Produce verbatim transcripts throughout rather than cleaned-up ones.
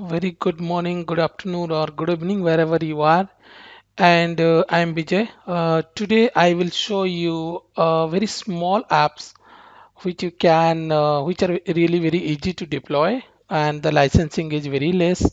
Very good morning, good afternoon, or good evening, wherever you are. And uh, I am Bijay. Uh, today I will show you uh, very small apps which you can, uh, which are really very easy to deploy, and the licensing is very less.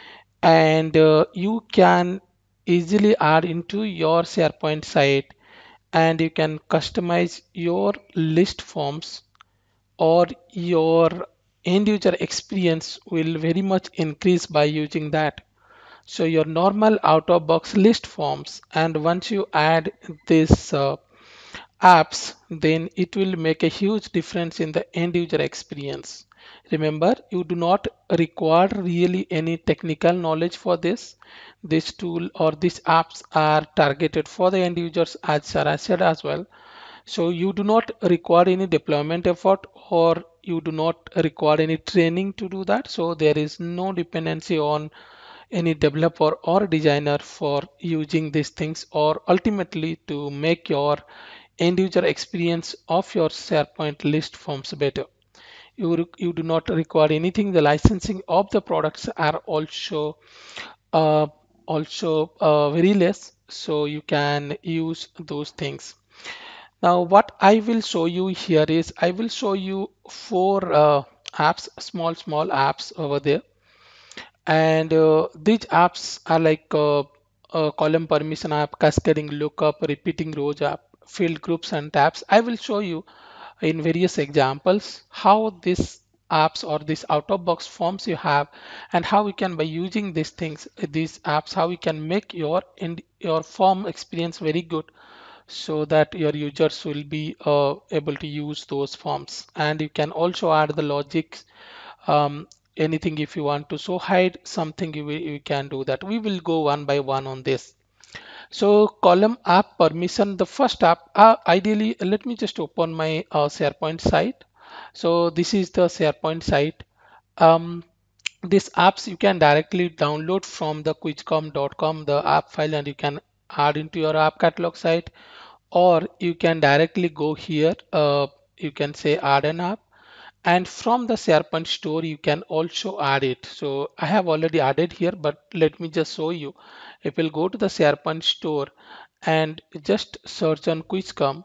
And uh, you can easily add into your SharePoint site, and you can customize your list forms, or your end user experience will very much increase by using that. So your normal out of box list forms, and once you add this uh, apps, then it will make a huge difference in the end user experience. Remember, you do not require really any technical knowledge for this. This tool or these apps are targeted for the end users, as Sarah said as well. So you do not require any deployment effort, or you do not require any training to do that. So there is no dependency on any developer or designer for using these things, or ultimately to make your end user experience of your SharePoint list forms better. You, re- you do not require anything. The licensing of the products are also uh, also uh, very less, so you can use those things. Now, what I will show you here is I will show you four uh, apps, small, small apps over there. And uh, these apps are like uh, uh, column permission app, cascading lookup, repeating rows app, field groups and tabs. I will show you in various examples how these apps or these out of box forms you have, and how we can, by using these things, these apps, how we can make your in your form experience very good, so that your users will be uh, able to use those forms. And you can also add the logic, um, anything if you want to so hide something, you, will- you can do that. We will go one by one on this. So column app permission, the first app, uh, ideally let me just open my uh, SharePoint site. So this is the SharePoint site. um, these apps you can directly download from the quizcom dot com, the app file, and you can add into your app catalog site, or you can directly go here. Uh, you can say add an app, and from the SharePoint store you can also add it. So I have already added here, but let me just show you. If we'll go to the SharePoint store and just search on quizcom,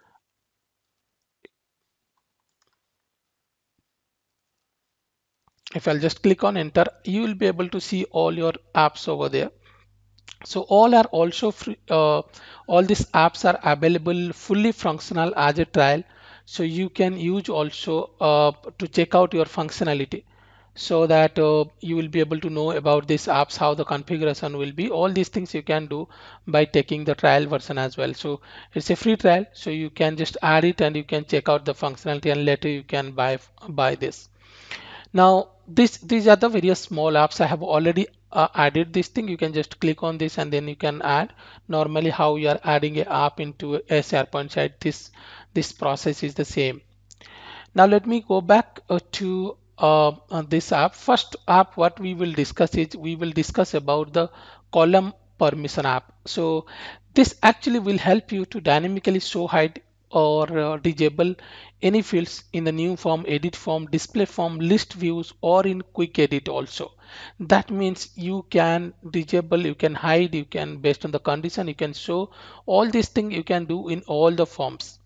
if I'll just click on enter, you will be able to see all your apps over there. So all are also free. Uh, all these apps are available fully functional as a trial, so you can use also uh, to check out your functionality, so that uh, you will be able to know about these apps, how the configuration will be. All these things you can do by taking the trial version as well. So it's a free trial, so you can just add it and you can check out the functionality, and later you can buy buy this. Now, this these are the various small apps. I have already uh, added this thing. You can just click on this and then you can add. Normally, how you are adding a app into a SharePoint site, this this process is the same. Now let me go back uh, to uh, uh, this app. First app, what we will discuss is we will discuss about the column permission app. So this actually will help you to dynamically show, hide, or uh, disable any fields in the new form, edit form, display form, list views, or in quick edit also. That means you can disable, you can hide, you can, based on the condition, you can show. All these things you can do in all the forms.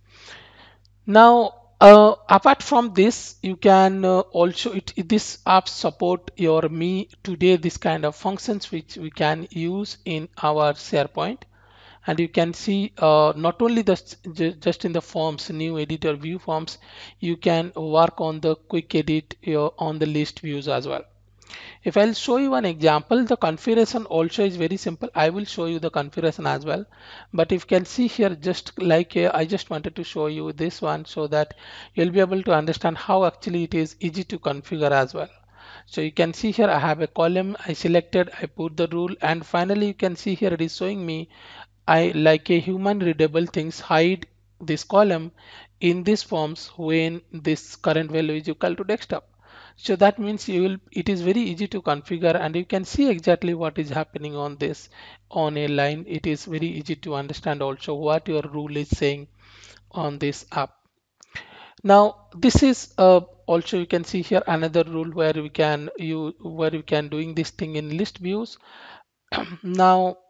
Now, uh, apart from this, you can uh, also, it, it- this app support your me today, this kind of functions which we can use in our SharePoint. And you can see uh, not only the s- ju- just in the forms, new editor view forms, you can work on the quick edit uh, on the list views as well. If I'll show you an example, the configuration also is very simple. I will show you the configuration as well. But if you can see here, just like uh, I just wanted to show you this one, so that you'll be able to understand how actually it is easy to configure as well. So you can see here I have a column, I selected, I put the rule, and finally you can see here it is showing me I like a human readable things, hide this column in these forms when this current value is equal to desktop. So that means you will, it is very easy to configure, and you can see exactly what is happening on this on a line. It is very easy to understand also what your rule is saying on this app. Now this is uh, also you can see here another rule where we can you where we can doing this thing in list views. Now,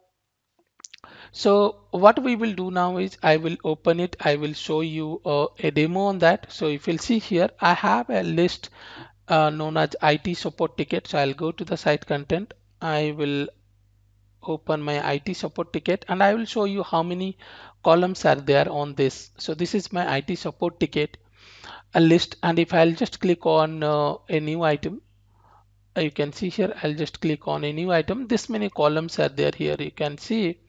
so what we will do now is I will open it. I will show you uh, a demo on that. So if you'll see here, I have a list uh, known as I T support ticket. So I'll go to the site content. I will open my I T support ticket and I will show you how many columns are there on this. So this is my I T support ticket, a list. And if I'll just click on uh, a new item, uh, you can see here, I'll just click on a new item. This many columns are there here. You can see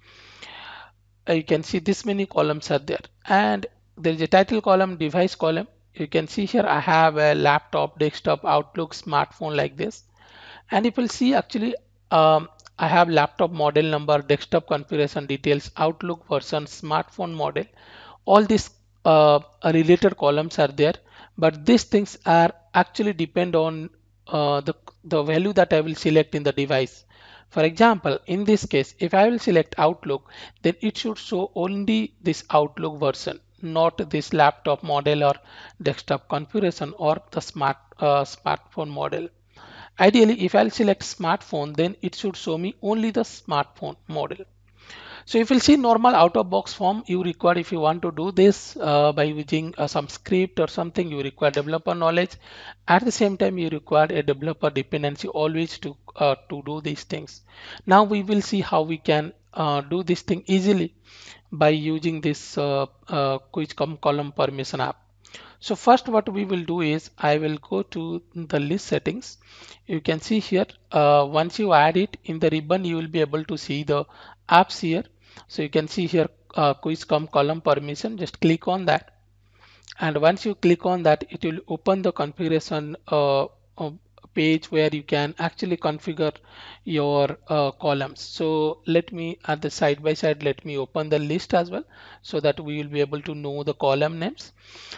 uh, you can see this many columns are there, and there is a title column, device column. You can see here I have a laptop, desktop, Outlook, smartphone like this. And if you'll see actually, um, I have laptop model number, desktop configuration details, Outlook version, smartphone model. All these uh, related columns are there, but these things are actually depend on uh, the the value that I will select in the device. For example, in this case, if I will select Outlook, then it should show only this Outlook version, not this laptop model or desktop configuration or the smart uh, smartphone model. Ideally, if I'll select smartphone, then it should show me only the smartphone model. So if you'll see normal out of box form, you require, if you want to do this uh, by using uh, some script or something, you require developer knowledge. At the same time, you require a developer dependency always to uh, to do these things. Now we will see how we can uh, do this thing easily by using this uh, uh, quiz column permission app. So first what we will do is I will go to the list settings. You can see here, uh, once you add it in the ribbon, you will be able to see the apps here. So you can see here uh, quiz column permission, just click on that. And once you click on that, it will open the configuration uh, uh, page where you can actually configure your uh, columns. So let me at the side by side, let me open the list as well so that we will be able to know the column names.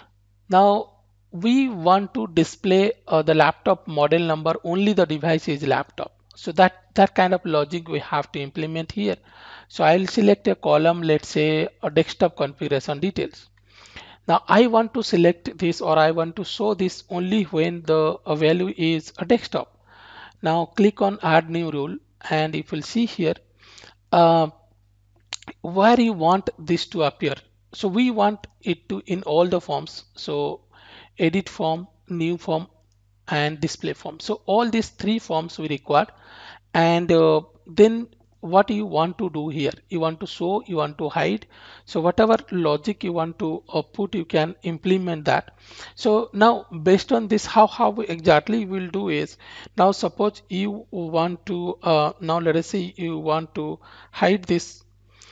Now we want to display uh, the laptop model number, only the device is laptop. So that, that kind of logic we have to implement here. So I'll select a column, let's say a desktop configuration details. Now I want to select this, or I want to show this only when the uh, value is a desktop. Now click on add new rule, and if you'll see here, uh, where you want this to appear. So we want it to in all the forms. So edit form, new form, and display form. So all these three forms we require. And uh, then what you want to do here, you want to show, you want to hide. So whatever logic you want to uh, put, you can implement that. So now based on this, how how we exactly will do is, now suppose you want to uh, now let us say you want to hide this,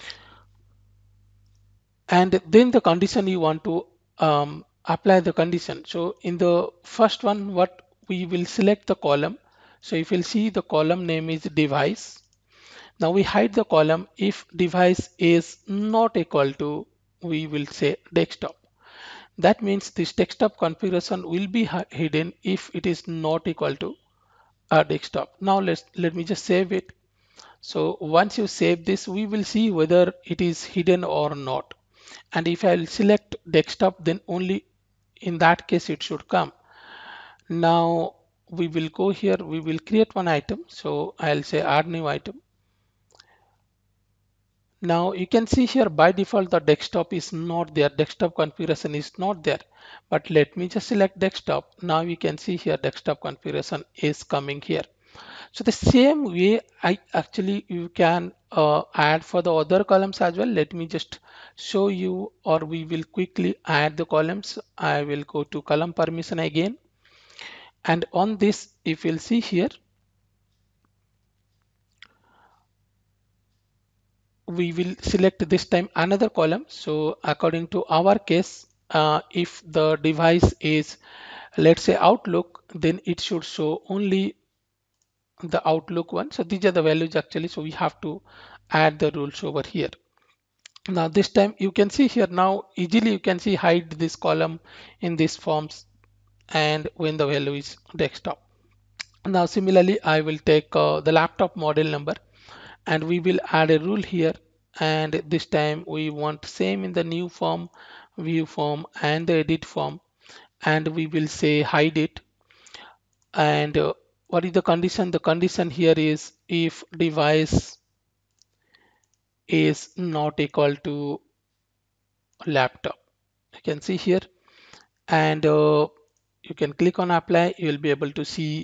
and then the condition you want to um, apply the condition. So in the first one, what we will select the column. So if you'll see, the column name is device. Now we hide the column if device is not equal to, we will say desktop. That means this desktop configuration will be hidden if it is not equal to a desktop. Now let's let me just save it. So once you save this, we will see whether it is hidden or not. And if I'll select desktop, then only in that case it should come. Now we will go here, we will create one item. So I'll say add new item. Now you can see here by default the desktop is not there, desktop configuration is not there. But let me just select desktop. Now you can see here desktop configuration is coming here. So the same way I actually you can uh, add for the other columns as well. Let me just show you, or we will quickly add the columns. I will go to column permission again. And on this, if you'll see here, we will select this time another column. So according to our case, uh, if the device is, let's say Outlook, then it should show only the Outlook one. So these are the values actually. So we have to add the rules over here. Now this time you can see here, now easily you can see hide this column in these forms and when the value is desktop. Now similarly, I will take uh, the laptop model number and we will add a rule here, and this time we want same in the new form, view form, and the edit form. and we will say hide it. And uh, what is the condition? The condition here is if device is not equal to laptop. You can see here, and uh, you can click on apply. You will be able to see.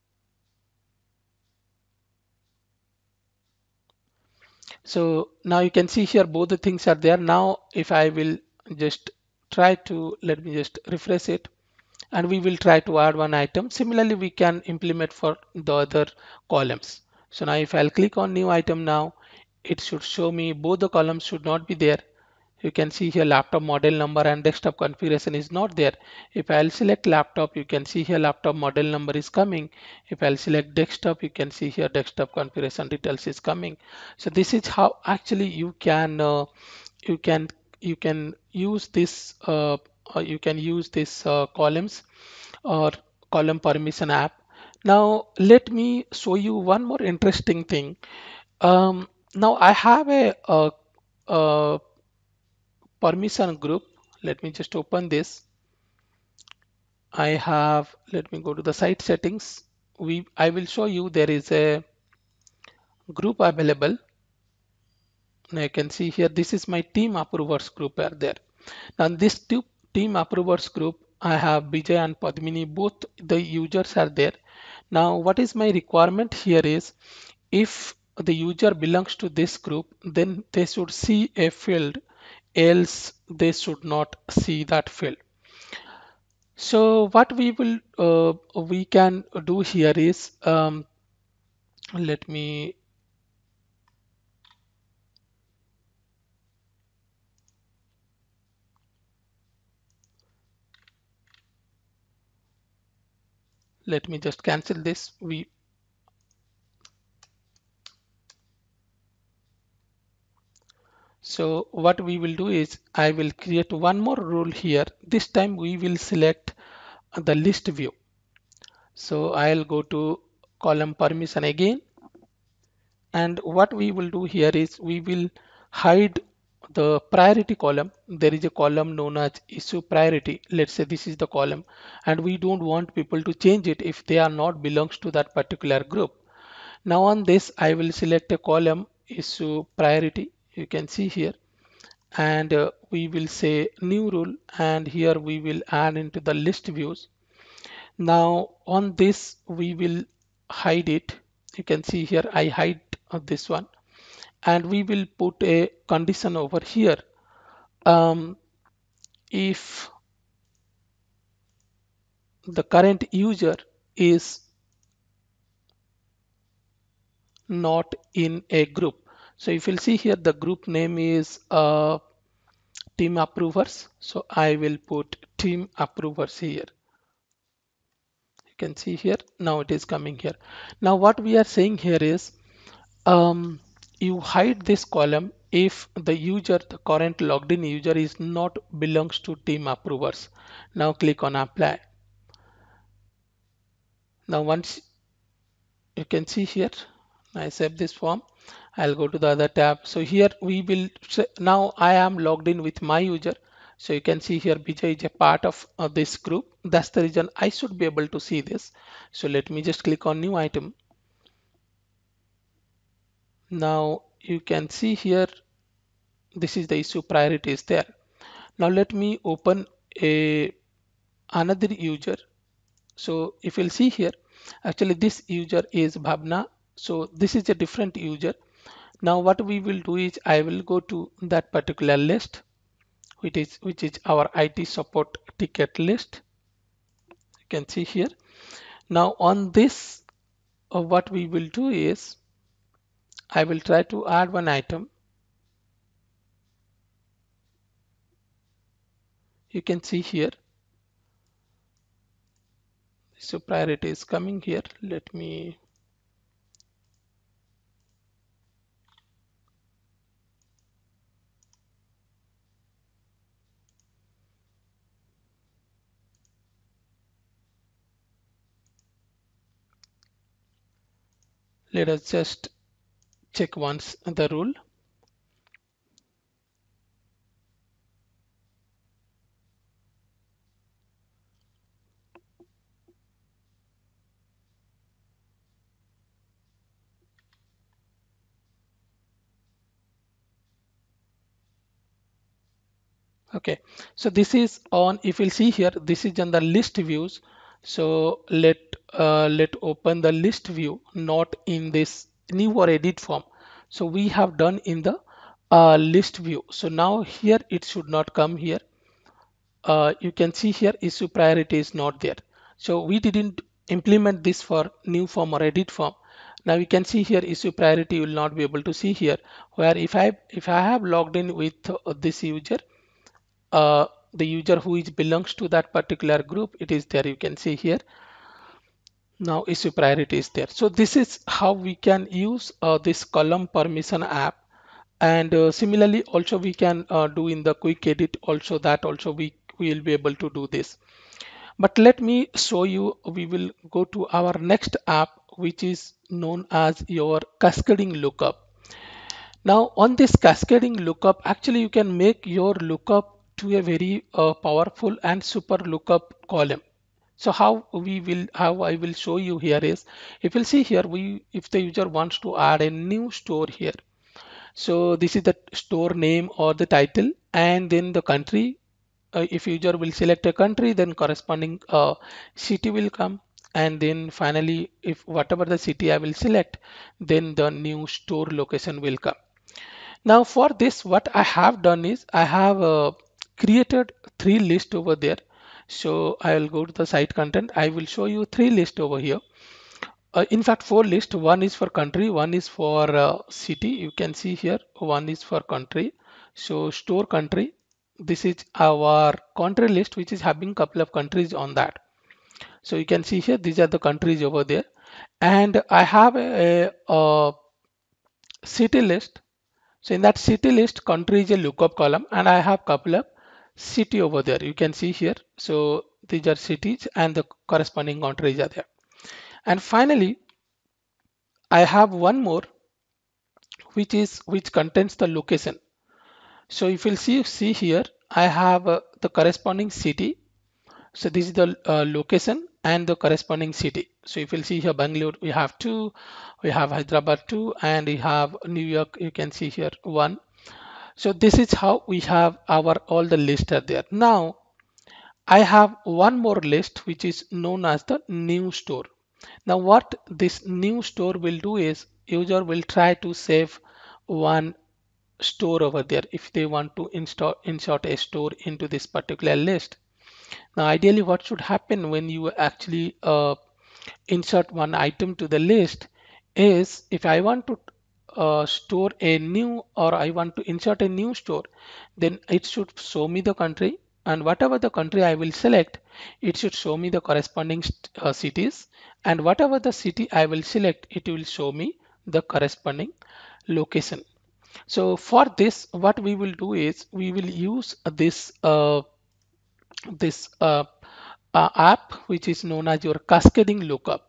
So now you can see here both the things are there. Now if I will just try to, let me just refresh it, and we will try to add one item. Similarly, we can implement for the other columns. So now if I'll click on new item now, it should show me both the columns should not be there. You can see here laptop model number and desktop configuration is not there. If I'll select laptop, you can see here laptop model number is coming. If I'll select desktop, you can see here desktop configuration details is coming. So this is how actually you can uh, you can you can use this uh, uh, you can use this uh, columns or column permission app. Now let me show you one more interesting thing. Um, now I have a, a, a permission group. Let me just open this. I have, let me go to the site settings. We I will show you there is a group available. Now you can see here this is my team approvers group are there. Now in this two team approvers group, I have Bijay and Padmini, both the users are there. Now what is my requirement here is if the user belongs to this group, then they should see a field, else they should not see that field. So what we will uh, we can do here is um, let me let me just cancel this. We so what we will do is I will create one more rule here. This time we will select the list view. So I'll go to column permission again, and what we will do here is we will hide the priority column. There is a column known as issue priority. Let's say this is the column, and we don't want people to change it if they are not belongs to that particular group. Now on this I will select a column issue priority. You can see here, and uh, we will say new rule, and here we will add into the list views. Now on this we will hide it. You can see here I hide uh, this one, and we will put a condition over here. Um, if the current user is not in a group. So if you'll see here, the group name is uh, team approvers. So I will put team approvers here. You can see here, now it is coming here. Now what we are saying here is um, you hide this column if the user, the current logged in user is not belongs to team approvers. Now click on apply. Now once you can see here, I save this form. I'll go to the other tab. So here we will say, now I am logged in with my user. So you can see here Bijay is a part of uh, this group. That's the reason I should be able to see this. So let me just click on new item. Now you can see here this is the issue priority is there. Now let me open a another user. So if you'll see here, actually this user is Bhavna. So this is a different user. Now what we will do is I will go to that particular list, which is which is our I T support ticket list. You can see here. Now on this, uh, what we will do is I will try to add one item. You can see here. So priority is coming here. Let me let us just check once the rule. Okay, so this is on, if you'll see here, this is on the list views. So let uh, let open the list view, not in this new or edit form. So we have done in the uh, list view. So now here it should not come here. Uh, you can see here issue priority is not there. So we didn't implement this for new form or edit form. Now you can see here issue priority, you will not be able to see here, where if I if I have logged in with uh, this user, uh, the user who is belongs to that particular group, it is there. You can see here now issue priority is there. So this is how we can use uh, this column permission app. And uh, similarly also we can uh, do in the quick edit also, that also we will be able to do this. But let me show you, we will go to our next app, which is known as your cascading lookup. Now on this cascading lookup, actually you can make your lookup to a very uh, powerful and super lookup column. So how we will, how I will show you here is, if you'll see here, we, if the user wants to add a new store here. So this is the store name or the title, and then the country. Uh, if user will select a country, then corresponding uh, city will come. And then finally, if whatever the city I will select, then the new store location will come. Now for this, what I have done is I have uh, created three lists over there. So I will go to the site content. I will show you three lists over here. Uh, in fact, four lists. One is for country, one is for uh, city. You can see here, one is for country. So store country. This is our country list, which is having couple of countries on that. So you can see here, these are the countries over there. And I have a, a city list. So in that city list, country is a lookup column, and I have couple of city over there. You can see here. So these are cities and the corresponding countries are there. And finally, I have one more, which is which contains the location. So if you'll see see here, I have uh, the corresponding city. So this is the uh, location and the corresponding city. So if you'll see here, Bangalore, we have two, we have Hyderabad two, and we have New York. You can see here one. So this is how we have our all the list are there. Now I have one more list which is known as the new store. Now what this new store will do is, user will try to save one store over there if they want to install insert a store into this particular list. Now ideally what should happen when you actually uh, insert one item to the list is, if I want to uh, store a new, or I want to insert a new store, then it should show me the country, and whatever the country I will select, it should show me the corresponding uh, cities, and whatever the city I will select, it will show me the corresponding location. So for this, what we will do is we will use this uh, this uh, uh, app which is known as your cascading lookup.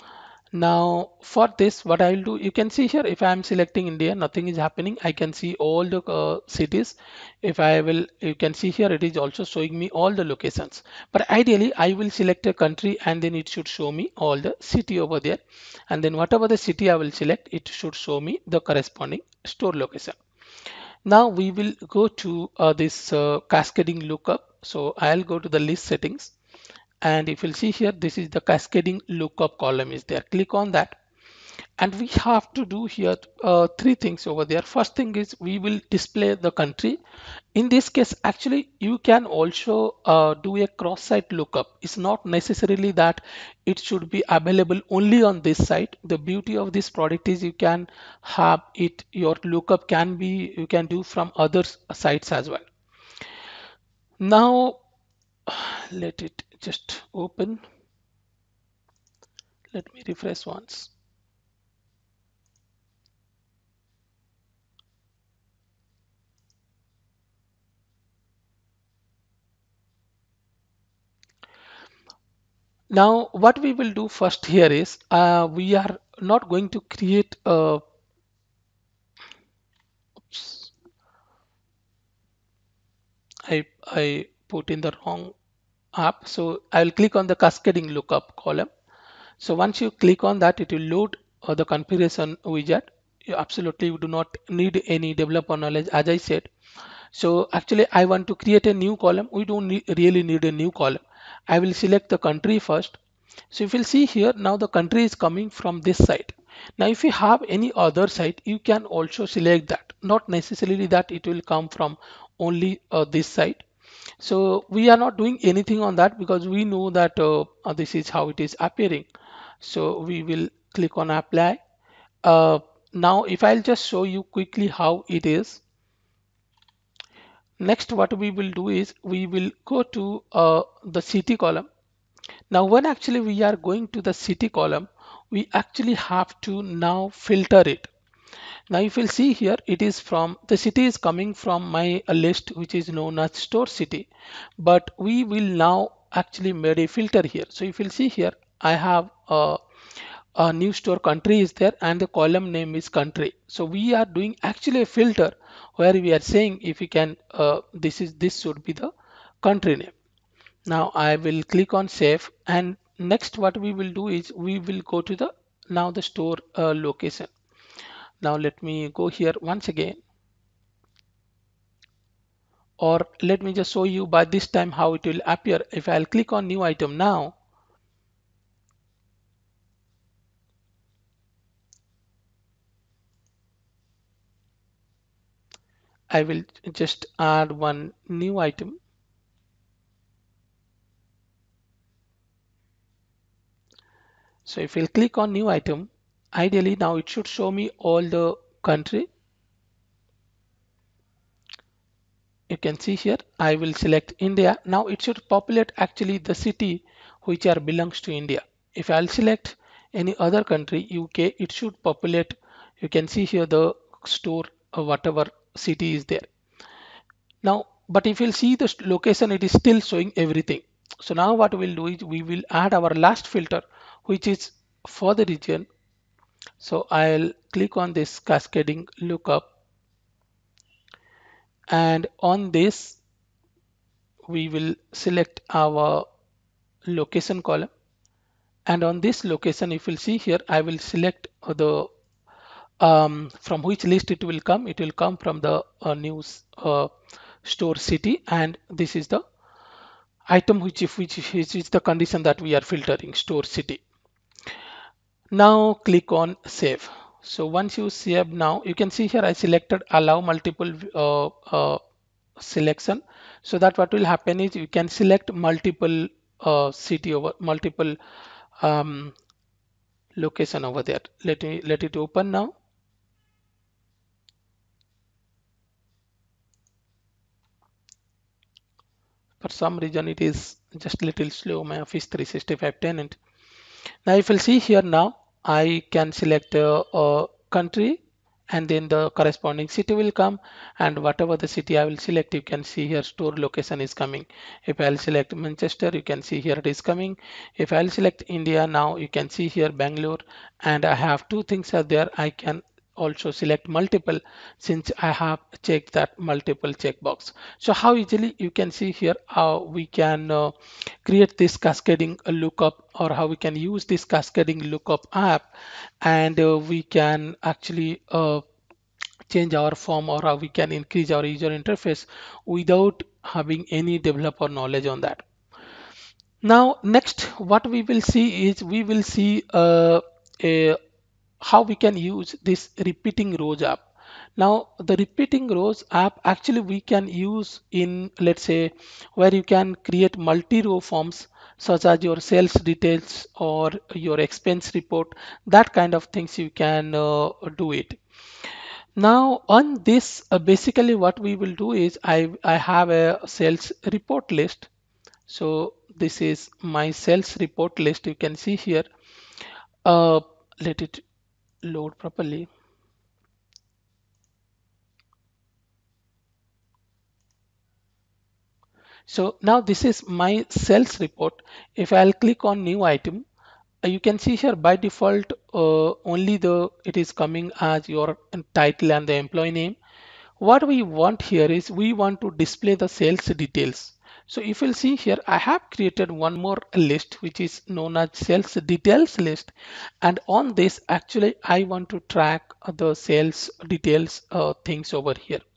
Now for this, what I will do, you can see here, if I am selecting India, nothing is happening. I can see all the uh, cities. If I will, you can see here, it is also showing me all the locations. But ideally, I will select a country and then it should show me all the city over there. And then whatever the city I will select, it should show me the corresponding store location. Now we will go to uh, this uh, cascading lookup. So I'll go to the list settings. And if you'll see here, this is the cascading lookup column is there. Click on that. And we have to do here uh, three things over there. First thing is we will display the country. In this case, actually, you can also uh, do a cross-site lookup. It's not necessarily that it should be available only on this site. The beauty of this product is you can have it, your lookup can be, you can do from other sites as well. Now, let it just open. Let me refresh once. Now, what we will do first here is uh, we are not going to create a, oops, I, I put in the wrong app. So I will click on the cascading lookup column. So once you click on that, it will load uh, the configuration widget. You absolutely do not need any developer knowledge, as I said. So actually I want to create a new column. We don't need, really need a new column. I will select the country first. So if you'll see here, now the country is coming from this side. Now if you have any other site, you can also select that. Not necessarily that it will come from only uh, this site. So we are not doing anything on that because we know that uh, uh, this is how it is appearing. So we will click on apply. Uh, Now if I'll just show you quickly how it is. Next, what we will do is we will go to uh, the city column. Now, when actually we are going to the city column, we actually have to now filter it. Now, if you'll see here, it is from the city is coming from my uh, list, which is known as store city. But we will now actually made a filter here. So if you'll see here, I have a, a new store country is there and the column name is country. So we are doing actually a filter where we are saying if we can, uh, this is this should be the country name. Now I will click on save, and next what we will do is we will go to the now the store uh, location. Now let me go here once again, or let me just show you by this time how it will appear. If I'll click on new item now, I will just add one new item. So if you'll click on new item, ideally now it should show me all the country. You can see here, I will select India. Now it should populate actually the city which are belongs to India. If I'll select any other country, U K, it should populate. You can see here the store or whatever city is there. Now, but if you'll see the location, it is still showing everything. So now what we'll do is we will add our last filter, which is for the region. So I'll click on this cascading lookup, and on this we will select our location column, and on this location if you'll see here I will select the um, from which list it will come. It will come from the uh, news uh, store city, and this is the item which if which which is the condition that we are filtering, store city. Now click on save. So once you save, now you can see here I selected allow multiple uh, uh, selection, so that what will happen is you can select multiple uh, city over multiple um, location over there. Let me let it open now. For some reason it is just little slow, my Office three sixty-five tenant. Now if you'll see here, now I can select a, a country, and then the corresponding city will come, and whatever the city I will select, you can see here store location is coming. If I'll select Manchester, you can see here it is coming. If I'll select India, now you can see here Bangalore, and I have two things are there. I can also select multiple since I have checked that multiple checkbox. So how easily you can see here how we can uh, create this cascading lookup, or how we can use this cascading lookup app, and uh, we can actually uh, change our form, or how we can increase our user interface without having any developer knowledge on that. Now next what we will see is we will see uh, a how we can use this repeating rows app. Now the repeating rows app actually we can use in, let's say, where you can create multi-row forms such as your sales details or your expense report, that kind of things you can uh, do it. Now on this uh, basically what we will do is I, I have a sales report list. So this is my sales report list. You can see here, uh, let it load properly. So now this is my sales report. If I'll click on new item, uh, you can see here by default uh, only the it is coming as your title and the employee name. What we want here is we want to display the sales details. So if you'll see here, I have created one more list which is known as sales details list, and on this actually I want to track the sales details uh, things over here.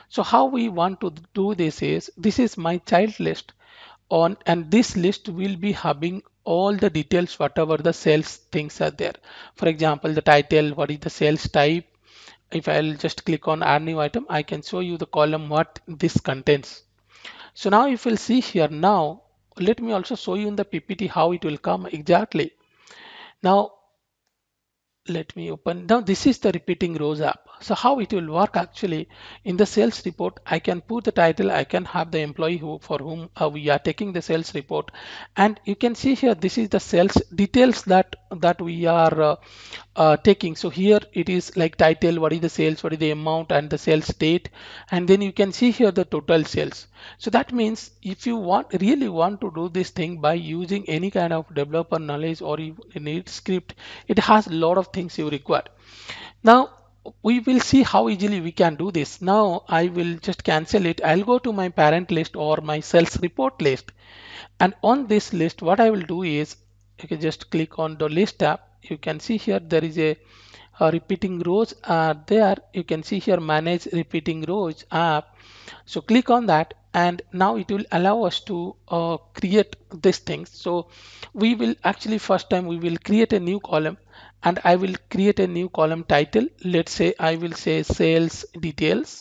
So how we want to do this is, this is my child list on, and this list will be having all the details whatever the sales things are there. For example, the title, what is the sales type. If I'll just click on add new item, I can show you the column what this contains. So now if you'll see here, now let me also show you in the P P T how it will come exactly. Now let me open. Now this is the repeating rows app. So how it will work actually, in the sales report, I can put the title, I can have the employee who for whom uh, we are taking the sales report, and you can see here this is the sales details that that we are uh, uh, taking. So here it is like title, what is the sales, what is the amount, and the sales date, and then you can see here the total sales. So that means if you want really want to do this thing by using any kind of developer knowledge or you need script, it has a lot of things you require. Now we will see how easily we can do this. Now I will just cancel it. I'll go to my parent list or my sales report list, and on this list what I will do is, you can just click on the list tab. You can see here there is a, a repeating rows are there. You can see here manage repeating rows app. So click on that, and now it will allow us to uh, create this thing. So we will actually first time we will create a new column, and I will create a new column title. Let's say I will say sales details.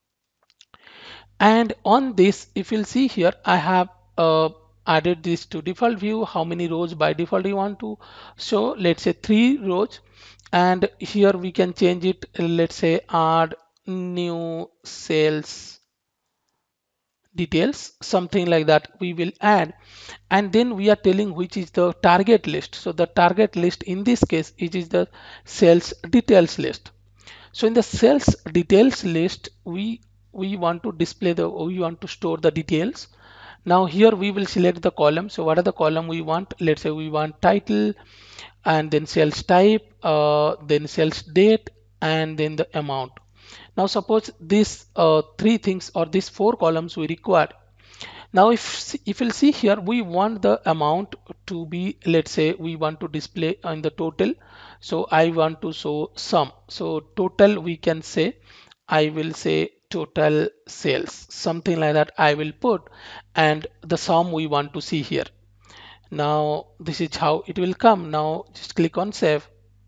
And on this, if you'll see here, I have uh, added this to default view. How many rows by default you want to show? Let's say three rows. And here we can change it. Let's say add new sales details, something like that we will add. And then we are telling which is the target list. So the target list in this case, it is the sales details list. So in the sales details list, we we want to display the, we want to store the details. Now here we will select the column. So what are the column we want? Let's say we want title, and then sales type, uh, then sales date, and then the amount. Now suppose these uh, three things or these four columns we require. Now if if you'll see here, we want the amount to be, let's say we want to display on the total. So I want to show sum. So total, we can say, I will say total sales, something like that I will put, and the sum we want to see here. Now this is how it will come. Now just click on save,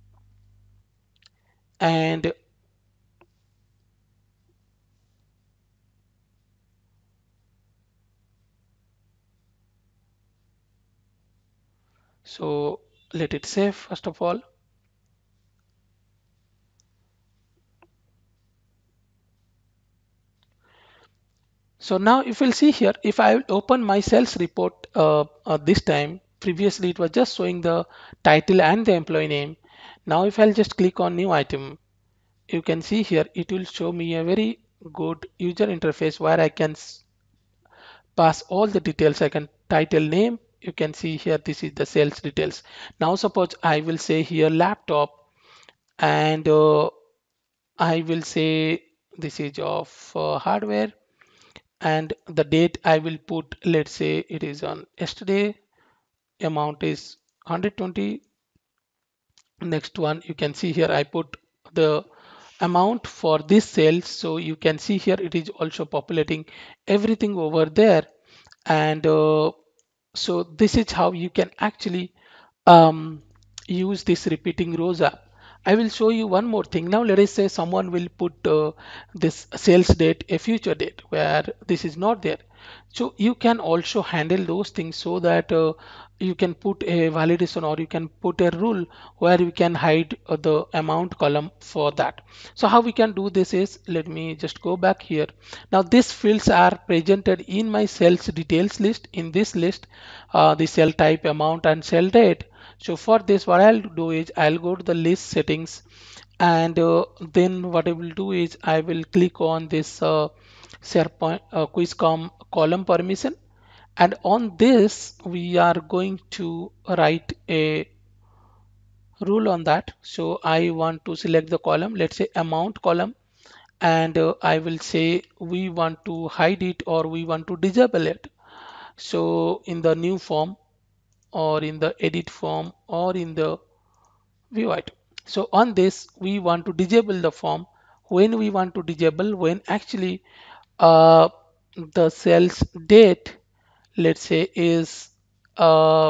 and so let it save first of all. So now if you'll see here, if I open my sales report uh, uh, this time, previously it was just showing the title and the employee name. Now if I'll just click on new item, you can see here it will show me a very good user interface where I can pass all the details. I can title name. You can see here this is the sales details. Now suppose I will say here laptop, and uh, I will say this is of uh, hardware, and the date I will put, let's say it is on yesterday, amount is one hundred twenty. Next one, you can see here I put the amount for this sales. So you can see here it is also populating everything over there. And uh, so this is how you can actually um, use this repeating rows app. I will show you one more thing. Now let us say someone will put uh, this sales date a future date where this is not there. So you can also handle those things so that uh, you can put a validation or you can put a rule where you can hide uh, the amount column for that. So how we can do this is, let me just go back here. Now these fields are presented in my sales details list. In this list, uh, the cell type, amount, and cell date. So for this, what I'll do is I'll go to the list settings, and uh, then what I will do is I will click on this uh, SharePoint uh, QuizCom column permission, and on this we are going to write a rule on that. So I want to select the column, let's say amount column, and uh, I will say we want to hide it or we want to disable it. So in the new form, or in the edit form, or in the view item. So on this we want to disable the form. when we want to disable, when actually uh, the cell's date, let's say, is uh,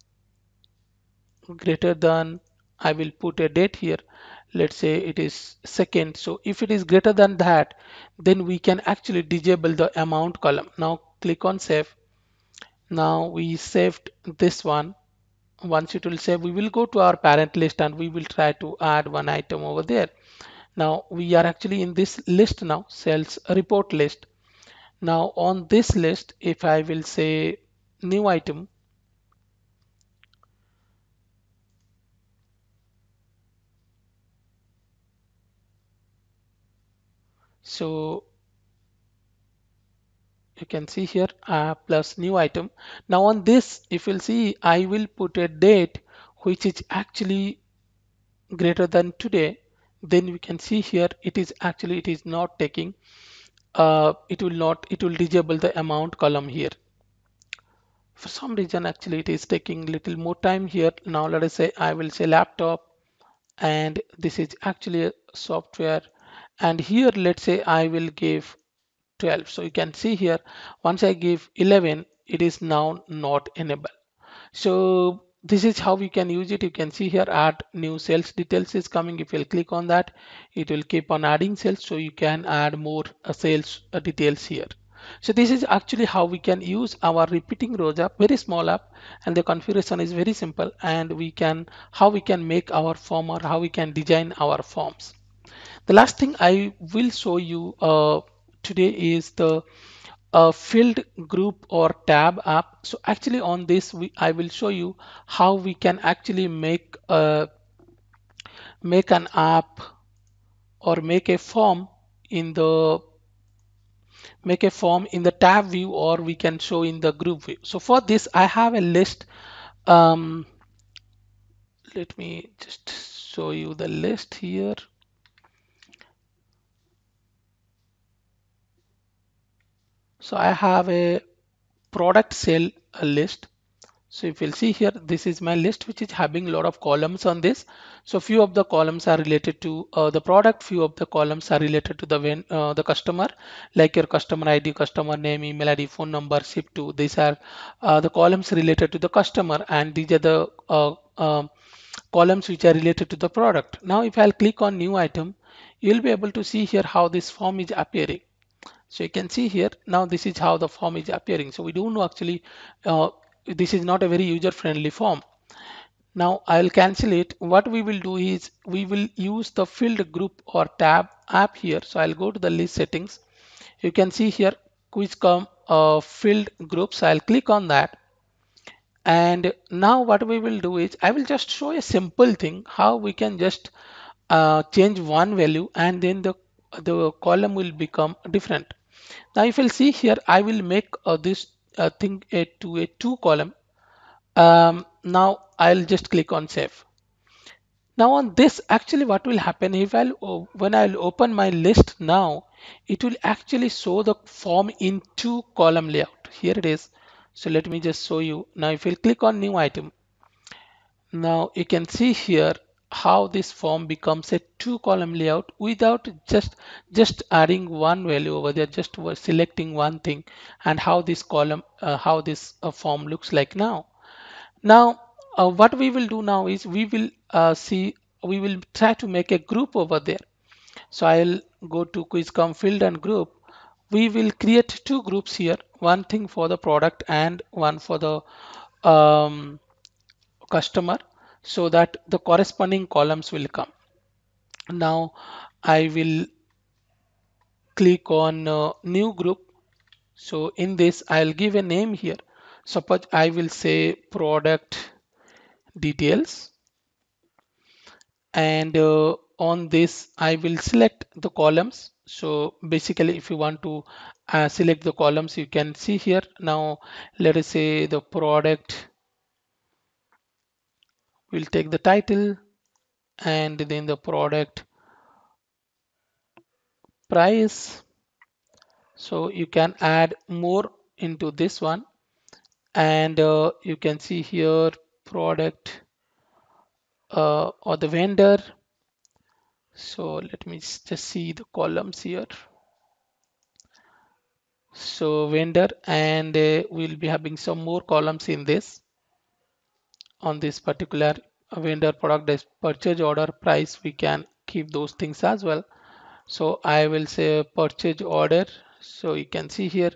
greater than, I will put a date here, let's say it is second. So if it is greater than that, then we can actually disable the amount column. Now click on save. Now we saved this one. Once it will save, we will go to our parent list and we will try to add one item over there. Now we are actually in this list now, sales report list. Now on this list, if I will say new item, so you can see here uh, plus new item. Now on this, if you'll see, I will put a date which is actually greater than today. Then we can see here it is actually it is not taking uh, it will not it will disable the amount column here. For some reason actually it is taking little more time here. Now let us say I will say laptop, and this is actually a software, and here let's say I will give twelve. So you can see here, once I give eleven, it is now not enabled. So this is how we can use it. You can see here add new sales details is coming. If you'll click on that, it will keep on adding sales, so you can add more uh, sales uh, details here. So this is actually how we can use our repeating rows app, very small app, and the configuration is very simple, and we can how we can make our form or how we can design our forms. The last thing I will show you uh, today is the uh, field group or tab app. So actually on this, we, I will show you how we can actually make a, make an app or make a form in the make a form in the tab view, or we can show in the group view. So for this, I have a list. Um, let me just show you the list here. So I have a product sale uh, list. So if you'll see here, this is my list which is having a lot of columns on this. So few of the columns are related to uh, the product, few of the columns are related to the when, uh, the customer, like your customer I D, customer name, email I D, phone number, ship to. These are uh, the columns related to the customer, and these are the uh, um, columns which are related to the product. Now if I'll click on new item, you'll be able to see here how this form is appearing. So you can see here, now this is how the form is appearing. So we don't know actually, uh, this is not a very user friendly form. Now I'll cancel it. What we will do is we will use the field group or tab app here. So I'll go to the list settings. You can see here QuizCom uh, field groups. I'll click on that. And now what we will do is I will just show a simple thing how we can just uh, change one value, and then the the column will become different. Now if you'll see here, I will make uh, this uh, thing a, to a two column. Um, now I'll just click on save. Now on this, actually what will happen if I'll o- when I'll open my list now, it will actually show the form in two column layout. Here it is. So let me just show you. Now if you click on new item, now you can see here how this form becomes a two column layout without just just adding one value over there, just was selecting one thing, and how this column uh, how this uh, form looks like now. Now uh, what we will do now is we will uh, see we will try to make a group over there. So I'll go to QuizCom field and group. We will create two groups here, one thing for the product and one for the um, customer, so that the corresponding columns will come. Now I will click on uh, new group. So in this I'll give a name here. Suppose I will say product details, and uh, on this I will select the columns. So basically if you want to uh, select the columns, you can see here. Now let us say the product, will take the title, and then the product price. So you can add more into this one, and uh, you can see here product uh, or the vendor. So let me s- just see the columns here. So vendor, and uh, we'll be having some more columns in this on this particular vendor product as purchase order price. We can keep those things as well. So I will say purchase order. So you can see here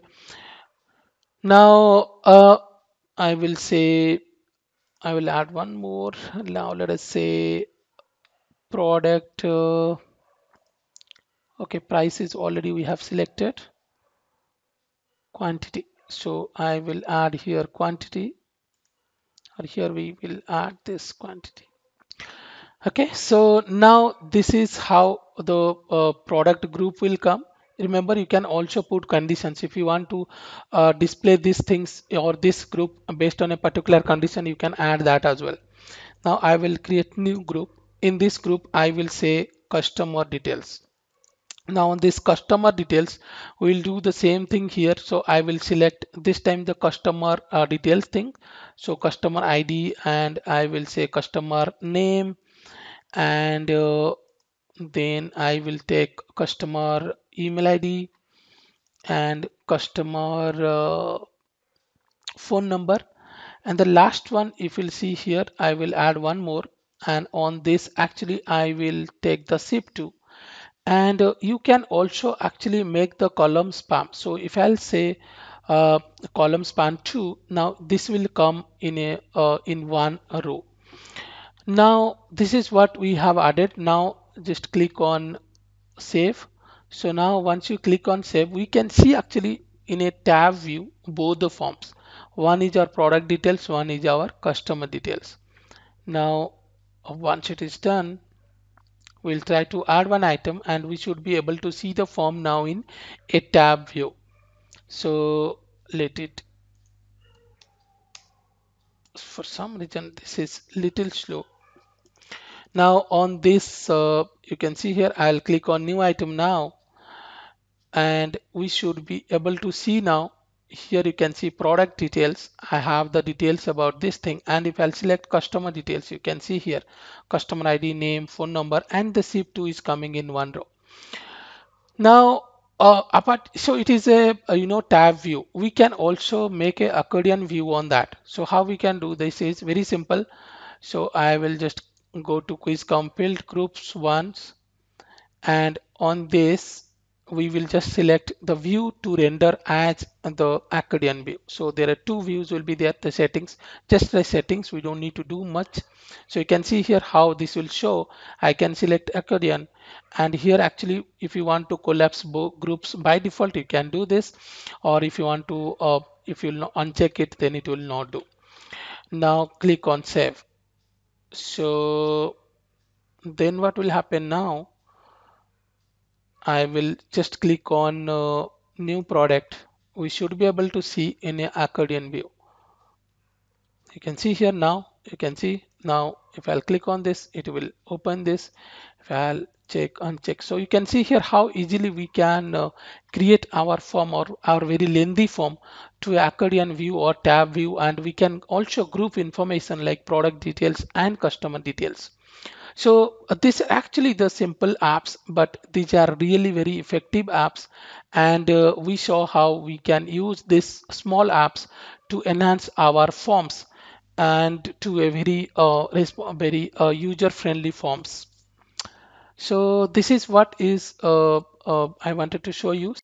now. Uh, I will say I will add one more. Now let us say product. Uh, okay, price is already we have selected. Quantity. So I will add here quantity, or here we will add this quantity. Okay, so now this is how the uh, product group will come. Remember, you can also put conditions if you want to uh, display these things or this group based on a particular condition. You can add that as well. Now I will create new group. In this group, I will say customer details. Now on this customer details, we'll do the same thing here. So I will select this time the customer uh, details thing. So customer I D, and I will say customer name, and uh, then I will take customer email I D and customer uh, phone number. And the last one, if you'll see here, I will add one more, and on this actually I will take the zip to. And uh, you can also actually make the column span. So if I'll say uh, column span two, now this will come in a uh, in one row. Now this is what we have added. Now just click on save. So now once you click on save, we can see actually in a tab view both the forms. One is our product details, one is our customer details. Now once it is done, we'll try to add one item, and we should be able to see the form now in a tab view. So let it, for some reason this is little slow. Now on this uh, you can see here, I'll click on new item now, and we should be able to see now. Here you can see product details. I have the details about this thing, and if I'll select customer details, you can see here customer I D, name, phone number, and the zip to is coming in one row. Now uh, apart, so it is a, a you know tab view. We can also make a accordion view on that. So how we can do this is very simple. So I will just go to quiz compiled groups once, and on this we will just select the view to render as the accordion view. So there are two views will be there, the settings, just the settings, we don't need to do much. So you can see here how this will show. I can select accordion, and here actually if you want to collapse both groups by default you can do this, or if you want to uh, if you uncheck it, then it will not do. Now click on save. So then what will happen now, I will just click on uh, new product. We should be able to see in a accordion view. You can see here now, you can see now if I'll click on this, it will open this. If I'll check uncheck. So you can see here how easily we can uh, create our form or our very lengthy form to accordion view or tab view, and we can also group information like product details and customer details. So uh, these are actually the simple apps, but these are really very effective apps. And uh, we saw how we can use these small apps to enhance our forms and to a very uh, resp- very uh, user-friendly forms. So this is what is uh, uh, I wanted to show you.